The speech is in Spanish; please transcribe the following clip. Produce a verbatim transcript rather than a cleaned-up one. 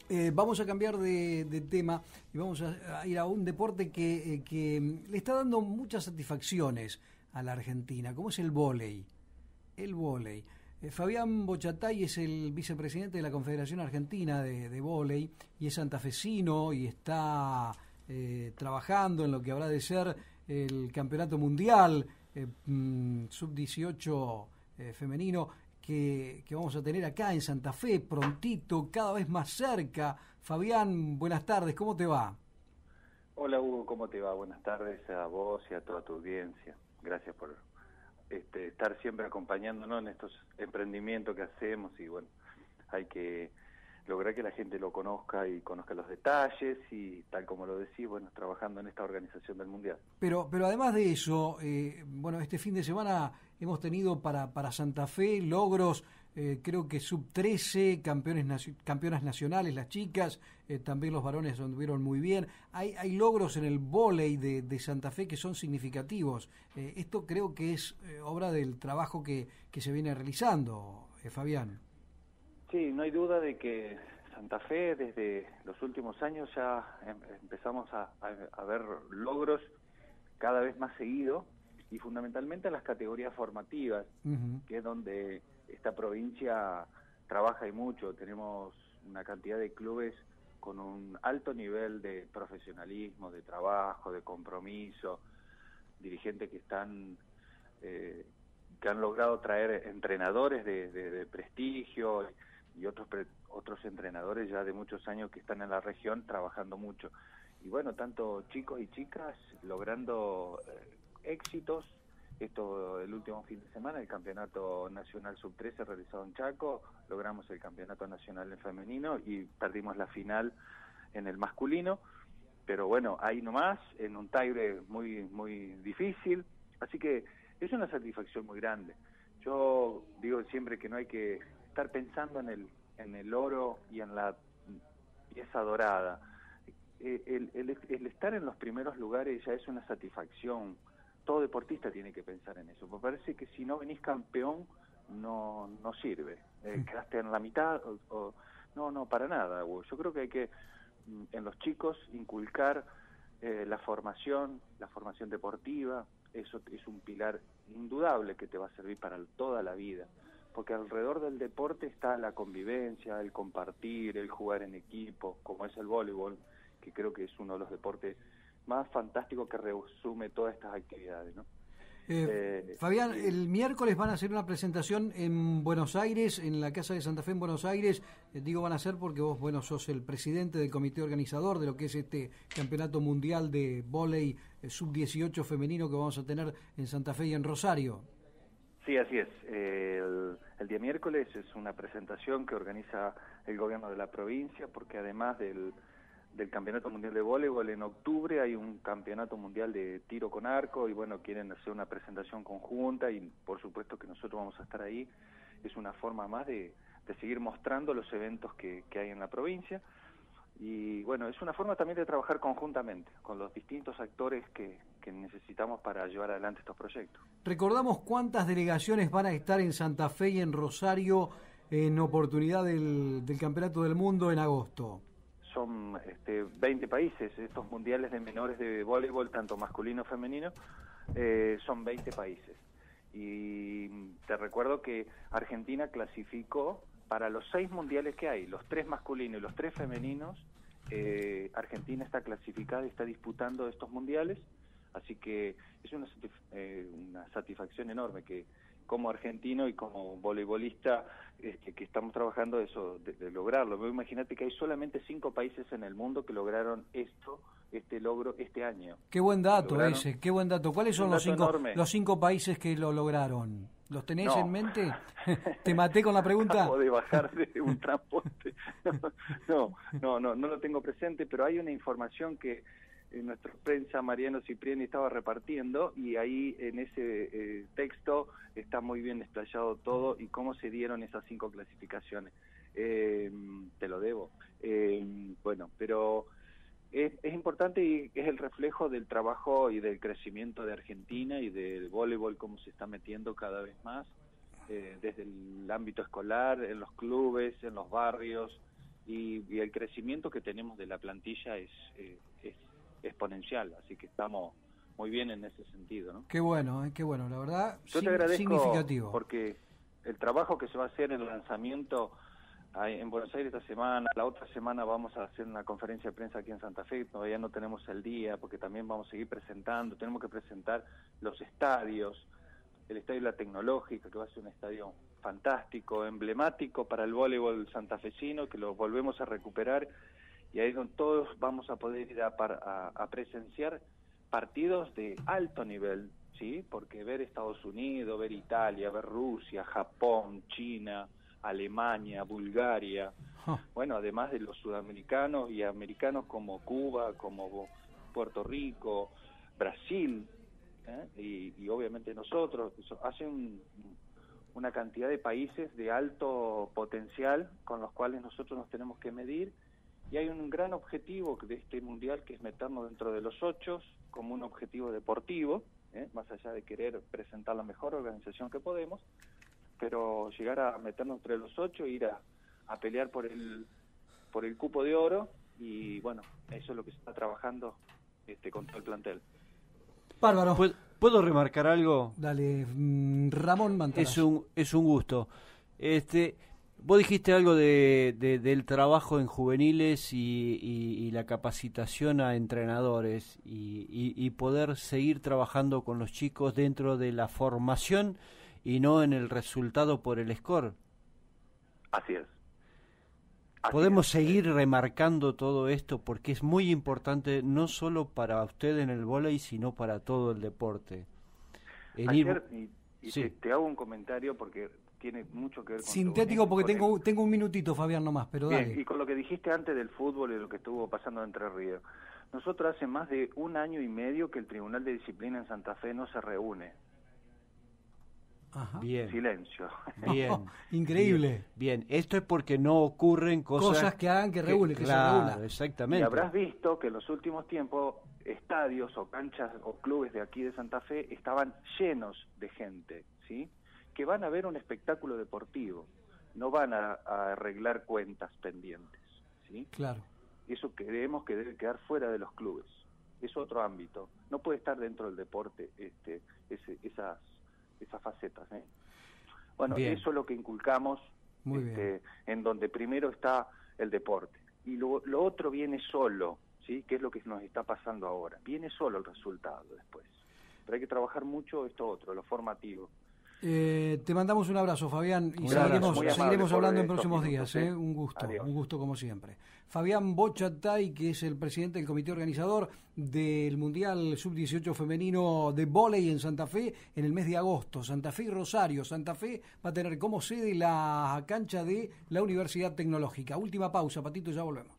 Eh, vamos a cambiar de, de tema y vamos a, a ir a un deporte que, eh, que le está dando muchas satisfacciones a la Argentina, como es el vóley. El vóley. Eh, Fabián Bochatay es el vicepresidente de la Confederación Argentina de, de Vóley y es santafesino y está eh, trabajando en lo que habrá de ser el Campeonato Mundial eh, mm, sub dieciocho eh, femenino. Que, que vamos a tener acá en Santa Fe, prontito, cada vez más cerca. Fabián, buenas tardes, ¿cómo te va? Hola Hugo, ¿cómo te va? Buenas tardes a vos y a toda tu audiencia. Gracias por este, estar siempre acompañándonos en estos emprendimientos que hacemos y bueno, hay que lograr que la gente lo conozca y conozca los detalles y tal como lo decís, bueno, trabajando en esta organización del Mundial. Pero pero además de eso, eh, bueno, este fin de semana hemos tenido para, para Santa Fe logros, eh, creo que sub trece, campeones naci- campeonas nacionales, las chicas, eh, también los varones anduvieron muy bien. Hay, hay logros en el vóley de, de Santa Fe que son significativos. Eh, esto creo que es eh, obra del trabajo que, que se viene realizando, eh, Fabián. Sí, no hay duda de que Santa Fe desde los últimos años ya em empezamos a, a, a ver logros cada vez más seguido y fundamentalmente en las categorías formativas, uh-huh. que es donde esta provincia trabaja y mucho. Tenemos una cantidad de clubes con un alto nivel de profesionalismo, de trabajo, de compromiso, dirigentes que están eh, que han logrado traer entrenadores de, de, de prestigio y otros pre, otros entrenadores ya de muchos años que están en la región trabajando mucho. Y bueno, tanto chicos y chicas logrando eh, éxitos. Esto el último fin de semana, el Campeonato Nacional sub trece realizado en Chaco, logramos el Campeonato Nacional en femenino y perdimos la final en el masculino, pero bueno, ahí nomás, en un taire muy, muy difícil, así que es una satisfacción muy grande. Yo digo siempre que no hay que estar pensando en el, en el oro y en la pieza dorada. El, el, el estar en los primeros lugares ya es una satisfacción. Todo deportista tiene que pensar en eso. Me parece que si no venís campeón, no, no sirve. Eh, quedaste en la mitad, o, o, no, no, para nada. Yo creo que hay que, en los chicos, inculcar eh, la formación, la formación deportiva. Eso es un pilar indudable que te va a servir para toda la vida. Porque alrededor del deporte está la convivencia, el compartir, el jugar en equipo, como es el voleibol, que creo que es uno de los deportes más fantásticos que resume todas estas actividades, ¿no? Eh, eh, Fabián, sí. El miércoles van a hacer una presentación en Buenos Aires, en la Casa de Santa Fe en Buenos Aires. Eh, digo van a hacer porque vos, bueno, sos el presidente del comité organizador de lo que es este campeonato mundial de vóley eh, sub dieciocho femenino que vamos a tener en Santa Fe y en Rosario. Sí, así es. Eh, el, el día miércoles es una presentación que organiza el gobierno de la provincia, porque además del, del Campeonato Mundial de Voleibol, en octubre hay un Campeonato Mundial de Tiro con Arco, y bueno, quieren hacer una presentación conjunta, y por supuesto que nosotros vamos a estar ahí. Es una forma más de, de seguir mostrando los eventos que, que hay en la provincia, y bueno, es una forma también de trabajar conjuntamente con los distintos actores que, que necesitamos para llevar adelante estos proyectos. Recordamos cuántas delegaciones van a estar en Santa Fe y en Rosario en oportunidad del, del Campeonato del Mundo en agosto. Son este, veinte países, estos mundiales de menores de voleibol, tanto masculino como femenino, eh, son veinte países. Y te recuerdo que Argentina clasificó para los seis mundiales que hay, los tres masculinos y los tres femeninos. eh, Argentina está clasificada y está disputando estos mundiales, así que es una, eh, una satisfacción enorme que como argentino y como voleibolista este, que estamos trabajando eso de, de lograrlo. Imagínate que hay solamente cinco países en el mundo que lograron esto, este logro este año. Qué buen dato lograron, ese, qué buen dato. ¿Cuáles son los cinco, los cinco países que lo lograron? ¿Los tenés no. en mente? ¿Te maté con la pregunta? Acabo de bajar de un transporte. No, no, no, no lo tengo presente, pero hay una información que eh, nuestra prensa Mariano Cipriani estaba repartiendo, y ahí en ese eh, texto está muy bien desplayado todo y cómo se dieron esas cinco clasificaciones. Eh, te lo debo. Eh, bueno, pero es, es importante y es el reflejo del trabajo y del crecimiento de Argentina y del voleibol, cómo se está metiendo cada vez más, eh, desde el ámbito escolar, en los clubes, en los barrios, y, y el crecimiento que tenemos de la plantilla es, eh, es exponencial, así que estamos muy bien en ese sentido, ¿no? Qué bueno, eh, qué bueno, la verdad, Yo sin, te agradezco significativo. porque el trabajo que se va a hacer en el lanzamiento ahí en Buenos Aires esta semana, la otra semana vamos a hacer una conferencia de prensa aquí en Santa Fe, todavía no tenemos el día porque también vamos a seguir presentando, tenemos que presentar los estadios, el estadio La Tecnológica, que va a ser un estadio fantástico, emblemático para el voleibol santafesino, que lo volvemos a recuperar, y ahí es donde todos vamos a poder ir a, a, a presenciar partidos de alto nivel, ¿sí? Porque ver Estados Unidos, ver Italia, ver Rusia, Japón, China, Alemania, Bulgaria, huh. bueno, además de los sudamericanos y americanos como Cuba, como Puerto Rico, Brasil, ¿eh? y, y obviamente nosotros, hace un, una cantidad de países de alto potencial con los cuales nosotros nos tenemos que medir, y hay un gran objetivo de este mundial que es meternos dentro de los ocho como un objetivo deportivo, ¿eh? más allá de querer presentar la mejor organización que podemos, pero llegar a meternos entre los ocho e ir a, a pelear por el por el cupo de oro, y bueno, eso es lo que se está trabajando este con todo el plantel. Bárbaro. ¿Puedo, ¿puedo remarcar algo? Dale, Ramón Mantaraz. Es un, es un gusto. Este, vos dijiste algo de, de, del trabajo en juveniles y, y, y la capacitación a entrenadores y, y, y poder seguir trabajando con los chicos dentro de la formación y no en el resultado por el score. Así es. Así Podemos es. seguir remarcando todo esto porque es muy importante no solo para usted en el vóley, sino para todo el deporte. En Ayer, ir... y, y sí. te, te hago un comentario porque tiene mucho que ver con sintético tu, porque con tengo el... tengo un minutito, Fabián, nomás, pero Bien, dale. y con lo que dijiste antes del fútbol y lo que estuvo pasando en Entre Ríos. Nosotros hace más de un año y medio que el Tribunal de Disciplina en Santa Fe no se reúne. Ajá. Bien. Silencio. Bien. Oh, increíble. Bien. Bien, esto es porque no ocurren cosas, Cosas que hagan que reúne, que, claro, se reúna. exactamente. Y habrás visto que en los últimos tiempos estadios o canchas o clubes de aquí de Santa Fe estaban llenos de gente, ¿sí? Que van a ver un espectáculo deportivo, no van a, a arreglar cuentas pendientes, ¿sí? Claro. Eso creemos que debe quedar fuera de los clubes, es otro ámbito, no puede estar dentro del deporte este, ese, esas, esas facetas, ¿eh? Bueno, bien. Eso es lo que inculcamos, Muy este, bien. en donde primero está el deporte, y lo, lo otro viene solo, ¿sí? Que es lo que nos está pasando ahora, viene solo el resultado después, pero hay que trabajar mucho esto otro, lo formativo. Eh, te mandamos un abrazo, Fabián, y Un seguiremos, abrazo. Muy amable seguiremos por hablando en estos próximos minutos, días. ¿eh? ¿eh? Un gusto, Adiós. un gusto como siempre. Fabián Bochatay, que es el presidente del comité organizador del Mundial sub dieciocho femenino de vóley en Santa Fe en el mes de agosto. Santa Fe y Rosario. Santa Fe va a tener como sede la cancha de la Universidad Tecnológica. Última pausa, Patito, ya volvemos.